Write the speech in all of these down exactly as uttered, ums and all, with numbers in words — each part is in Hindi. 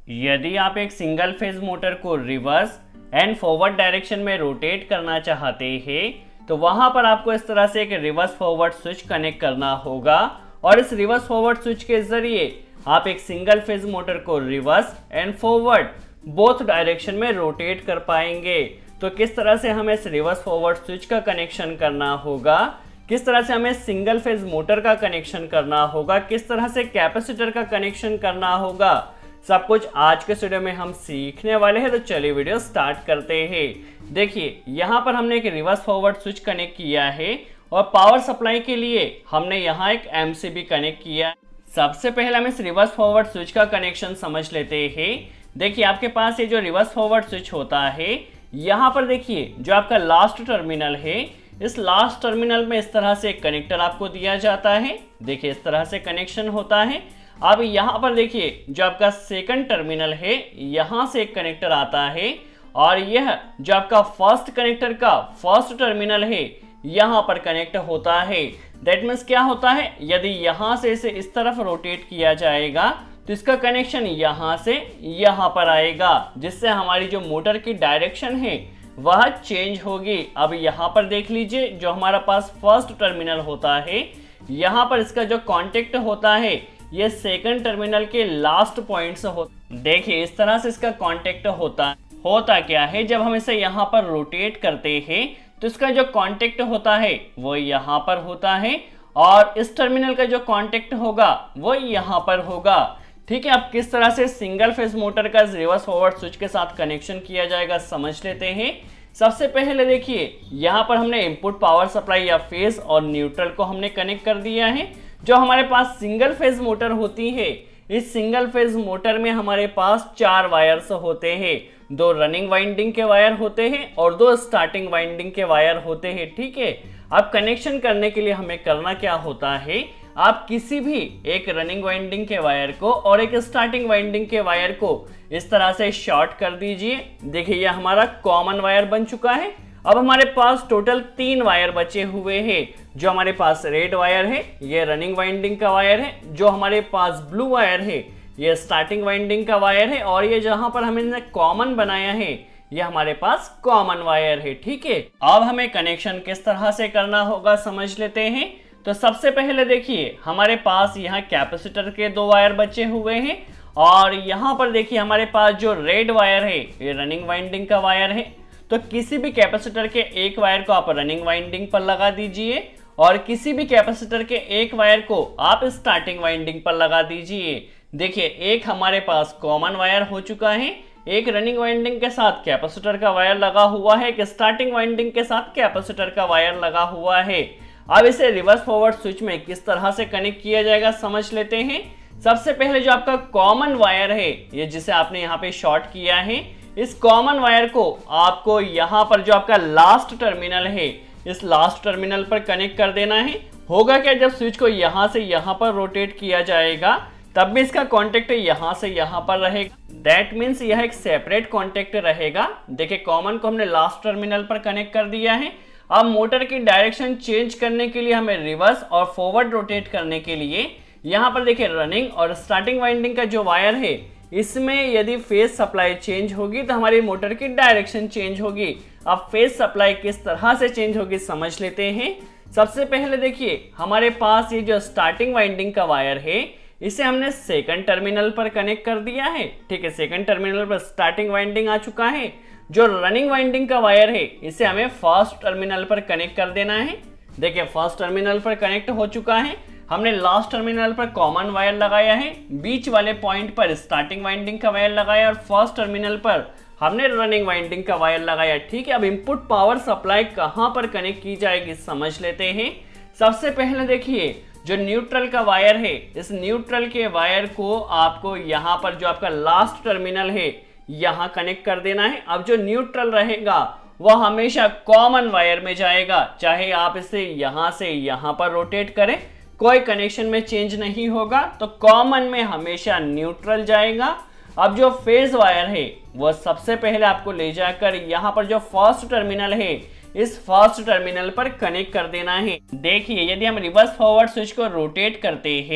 यदि आप एक सिंगल फेज मोटर को रिवर्स एंड फॉरवर्ड डायरेक्शन में रोटेट करना चाहते हैं तो वहां पर आपको इस तरह से एक रिवर्स फॉरवर्ड स्विच कनेक्ट करना होगा और इस रिवर्स फॉरवर्ड स्विच के जरिए आप एक सिंगल फेज मोटर को reverse and forward both direction में रोटेट कर पाएंगे। तो किस तरह से हमें इस रिवर्स फॉरवर्ड स्विच का कनेक्शन करना होगा, किस तरह से हमें सिंगल फेज मोटर का कनेक्शन करना होगा, किस तरह से कैपेसिटर का कनेक्शन करना होगा, सब कुछ आज के वीडियो में हम सीखने वाले हैं। तो चलिए वीडियो स्टार्ट करते हैं। देखिए यहाँ पर हमने एक रिवर्स फॉरवर्ड स्विच कनेक्ट किया है और पावर सप्लाई के लिए हमने यहाँ एक एमसीबी कनेक्ट किया। सबसे पहले हम इस रिवर्स फॉरवर्ड स्विच का कनेक्शन समझ लेते हैं। देखिए आपके पास ये जो रिवर्स फॉरवर्ड स्विच होता है, यहाँ पर देखिए जो आपका लास्ट टर्मिनल है, इस लास्ट टर्मिनल में इस तरह से एक कनेक्टर आपको दिया जाता है। देखिए इस तरह से कनेक्शन होता है। अब यहाँ पर देखिए जो आपका सेकंड टर्मिनल है, यहाँ से एक कनेक्टर आता है और यह जो आपका फर्स्ट कनेक्टर का फर्स्ट टर्मिनल है यहाँ पर कनेक्ट होता है। दैट मीन्स क्या होता है, यदि यहाँ से इसे इस तरफ रोटेट किया जाएगा तो इसका कनेक्शन यहाँ से यहाँ पर आएगा, जिससे हमारी जो मोटर की डायरेक्शन है वह चेंज होगी। अब यहाँ पर देख लीजिए जो हमारा पास फर्स्ट टर्मिनल होता है, यहाँ पर इसका जो कॉन्टेक्ट होता है ये सेकंड टर्मिनल के लास्ट पॉइंट से हो। देखिए इस तरह से इसका कांटेक्ट होता होता क्या है, जब हम इसे यहाँ पर रोटेट करते हैं तो इसका जो कांटेक्ट होता है वो यहाँ पर होता है और इस टर्मिनल का जो कांटेक्ट होगा वो यहाँ पर होगा। ठीक है, अब किस तरह से सिंगल फेज मोटर का रिवर्स फॉरवर्ड स्विच के साथ कनेक्शन किया जाएगा समझ लेते हैं। सबसे पहले देखिए यहाँ पर हमने इनपुट पावर सप्लाई या फेज और न्यूट्रल को हमने कनेक्ट कर दिया है। जो हमारे पास सिंगल फेज मोटर होती है, इस सिंगल फेज मोटर में हमारे पास चार वायर्स होते हैं, दो रनिंग वाइंडिंग के वायर होते हैं और दो स्टार्टिंग वाइंडिंग के वायर होते हैं। ठीक है, अब कनेक्शन करने के लिए हमें करना क्या होता है, आप किसी भी एक रनिंग वाइंडिंग के वायर को और एक स्टार्टिंग वाइंडिंग के वायर को इस तरह से शॉर्ट कर दीजिए। देखिए यह हमारा कॉमन वायर बन चुका है। अब हमारे पास टोटल तीन वायर बचे हुए हैं। जो हमारे पास रेड वायर है ये रनिंग वाइंडिंग का वायर है, जो हमारे पास ब्लू वायर है ये स्टार्टिंग वाइंडिंग का वायर है और ये जहां पर हमने कॉमन बनाया है ये हमारे पास कॉमन वायर है। ठीक है, अब हमें कनेक्शन किस तरह से करना होगा समझ लेते हैं। तो सबसे पहले देखिए हमारे पास यहाँ कैपेसिटर के दो वायर बचे हुए हैं और यहाँ पर देखिए हमारे पास जो रेड वायर है ये रनिंग वाइंडिंग का वायर है। तो किसी भी कैपेसिटर के एक वायर को आप रनिंग वाइंडिंग पर लगा दीजिए और किसी भी कैपेसिटर के एक वायर को आप स्टार्टिंग वाइंडिंग पर लगा दीजिए। देखिए एक हमारे पास कॉमन वायर हो चुका है, एक रनिंग वाइंडिंग के साथ कैपेसिटर का वायर लगा हुआ है, एक स्टार्टिंग वाइंडिंग के साथ कैपेसिटर का वायर लगा हुआ है। अब इसे रिवर्स फॉरवर्ड स्विच में किस तरह से कनेक्ट किया जाएगा समझ लेते हैं। सबसे पहले जो आपका कॉमन वायर है ये जिसे आपने यहाँ पे शॉर्ट किया है, इस कॉमन वायर को आपको यहाँ पर जो आपका लास्ट टर्मिनल है इस लास्ट टर्मिनल पर कनेक्ट कर देना है। होगा क्या, जब स्विच को यहाँ से यहाँ पर रोटेट किया जाएगा तब भी इसका कॉन्टेक्ट यहाँ से यहाँ पर रहेगा। दैट मीन्स यह एक सेपरेट कॉन्टेक्ट रहेगा। देखिए कॉमन को हमने लास्ट टर्मिनल पर कनेक्ट कर दिया है। अब मोटर की डायरेक्शन चेंज करने के लिए हमें रिवर्स और फॉरवर्ड रोटेट करने के लिए यहाँ पर देखिए रनिंग और स्टार्टिंग वाइंडिंग का जो वायर है इसमें यदि फेज सप्लाई चेंज होगी तो हमारी मोटर की डायरेक्शन चेंज होगी। अब फेज सप्लाई किस तरह से चेंज होगी समझ लेते हैं। सबसे पहले देखिए हमारे पास ये जो स्टार्टिंग वाइंडिंग का वायर है इसे हमने सेकंड टर्मिनल पर कनेक्ट कर दिया है। ठीक है, सेकंड टर्मिनल पर स्टार्टिंग वाइंडिंग आ चुका है। जो रनिंग वाइंडिंग का वायर है इसे हमें फर्स्ट टर्मिनल पर कनेक्ट कर देना है। देखिए फर्स्ट टर्मिनल पर कनेक्ट हो चुका है। हमने लास्ट टर्मिनल पर कॉमन वायर लगाया है, बीच वाले पॉइंट पर स्टार्टिंग वाइंडिंग का वायर लगाया और फर्स्ट टर्मिनल पर हमने रनिंग वाइंडिंग का वायर लगाया। ठीक है, अब इनपुट पावर सप्लाई कहां पर कनेक्ट की जाएगी समझ लेते हैं। सबसे पहले देखिए जो न्यूट्रल का वायर है इस न्यूट्रल के वायर को आपको यहाँ पर जो आपका लास्ट टर्मिनल है यहाँ कनेक्ट कर देना है। अब जो न्यूट्रल रहेगा वह हमेशा कॉमन वायर में जाएगा, चाहे आप इसे यहाँ से यहाँ पर रोटेट करें कोई कनेक्शन में चेंज नहीं होगा। तो कॉमन में हमेशा न्यूट्रल जाएगा। अब जो फेज वायर है वह सबसे पहले आपको ले जाकर यहाँ पर जो फर्स्ट टर्मिनल है इस फर्स्ट टर्मिनल पर कनेक्ट कर देना है। देखिए यदि हम रिवर्स फॉरवर्ड स्विच को रोटेट करते हैं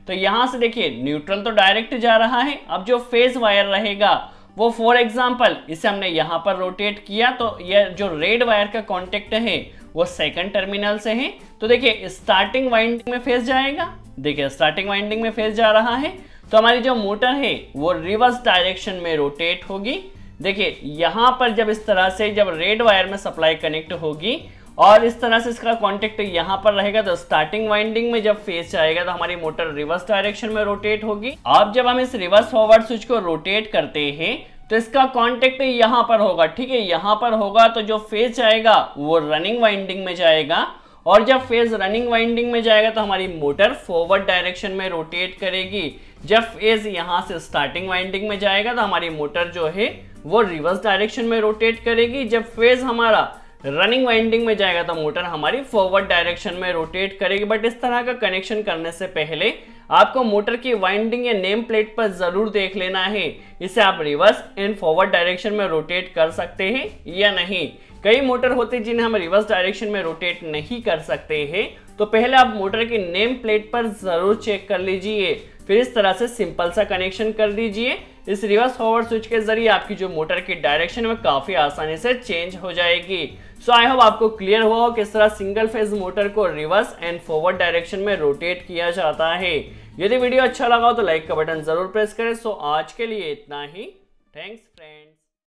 तो यहाँ से देखिए न्यूट्रल तो डायरेक्ट जा रहा है, अब जो फेज वायर रहेगा वो फॉर एग्जाम्पल इसे हमने यहाँ पर रोटेट किया तो ये जो रेड वायर का कॉन्टेक्ट है वो सेकंड टर्मिनल से है। तो देखिए स्टार्टिंग वाइंडिंग में फेज जाएगा, देखिए स्टार्टिंग वाइंडिंग में फेज जा रहा है तो हमारी जो मोटर है वो रिवर्स डायरेक्शन में रोटेट होगी। देखिए यहाँ पर जब इस तरह से जब रेड वायर में सप्लाई कनेक्ट होगी और इस तरह से इसका कॉन्टेक्ट यहाँ पर रहेगा तो स्टार्टिंग वाइंडिंग में जब फेज आएगा तो हमारी मोटर रिवर्स डायरेक्शन में रोटेट होगी। अब जब हम इस रिवर्स फॉरवर्ड स्विच को रोटेट करते हैं तो इसका कॉन्टेक्ट यहाँ पर होगा, ठीक है, यहाँ पर होगा तो जो फेज आएगा वो रनिंग वाइंडिंग में जाएगा और जब फेज रनिंग वाइंडिंग में जाएगा तो हमारी मोटर फॉरवर्ड डायरेक्शन में रोटेट करेगी। जब फेज यहाँ से स्टार्टिंग वाइंडिंग में जाएगा तो हमारी मोटर जो है वो रिवर्स डायरेक्शन में रोटेट करेगी। जब फेज हमारा रनिंग वाइंडिंग में जाएगा तो मोटर हमारी फॉरवर्ड डायरेक्शन में रोटेट करेगी। बट इस तरह का कनेक्शन करने से पहले आपको मोटर की वाइंडिंग या नेम प्लेट पर जरूर देख लेना है इसे आप रिवर्स एंड फॉरवर्ड डायरेक्शन में रोटेट कर सकते हैं या नहीं। कई मोटर होते हैं जिन्हें हम रिवर्स डायरेक्शन में रोटेट नहीं कर सकते हैं, तो पहले आप मोटर की नेम प्लेट पर जरूर चेक कर लीजिए, फिर इस तरह से सिंपल सा कनेक्शन कर दीजिए। इस रिवर्स फॉरवर्ड स्विच के जरिए आपकी जो मोटर की डायरेक्शन में काफी आसानी से चेंज हो जाएगी। सो आई होप आपको क्लियर हुआ हो किस तरह सिंगल फेज मोटर को रिवर्स एंड फॉरवर्ड डायरेक्शन में रोटेट किया जाता है। यदि वीडियो अच्छा लगा हो तो लाइक का बटन जरूर प्रेस करें। सो आज के लिए इतना ही, थैंक्स फ्रेंड।